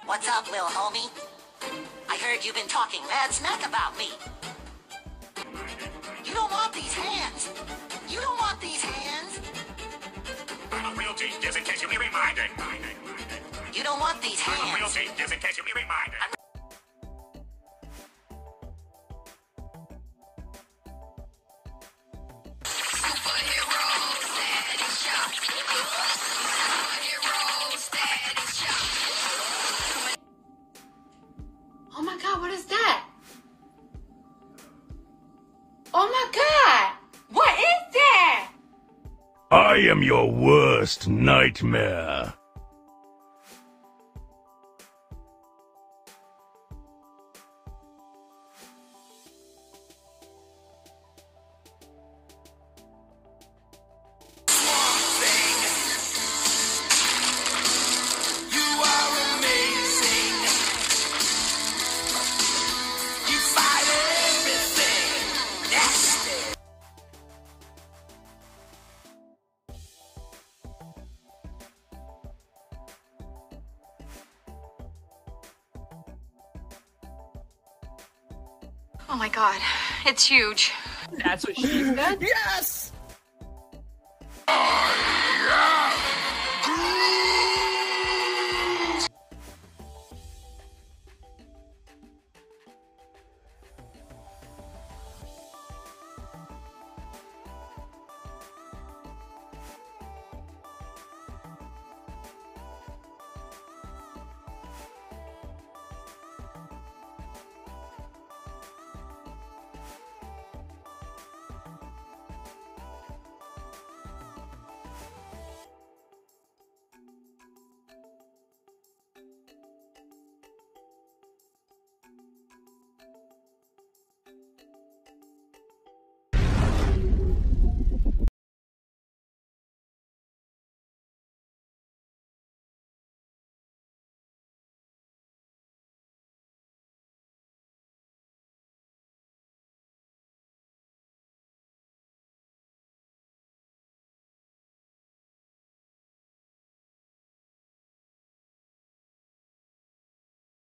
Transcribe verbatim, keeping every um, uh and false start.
What's up, little homie? I heard you've been talking mad smack about me. You don't want these hands. You don't want these hands. I'm a real G, just in case you be reminded. You don't want these hands. I'm a real G, just in case you be reminded. Oh my god, what is that? Oh my god! What is that? I am your worst nightmare. Oh my god, it's huge. That's what she said? Yes!